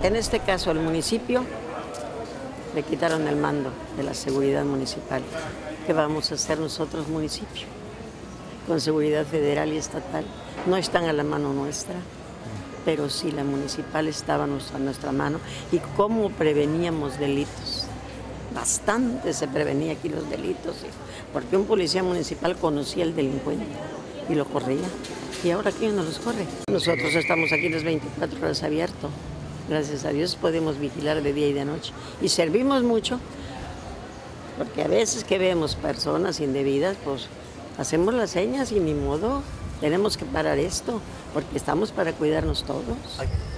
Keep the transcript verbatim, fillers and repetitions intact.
En este caso, el municipio le quitaron el mando de la seguridad municipal. ¿Qué vamos a hacer nosotros, municipio? Con seguridad federal y estatal. No están a la mano nuestra, pero sí la municipal estaba a nuestra mano. ¿Y cómo preveníamos delitos? Bastante se prevenía aquí los delitos, porque un policía municipal conocía al delincuente y lo corría. ¿Y ahora quién nos los corre? Nosotros estamos aquí las veinticuatro horas abiertos. Gracias a Dios podemos vigilar de día y de noche. Y servimos mucho, porque a veces que vemos personas indebidas, pues hacemos las señas y ni modo, tenemos que parar esto, porque estamos para cuidarnos todos.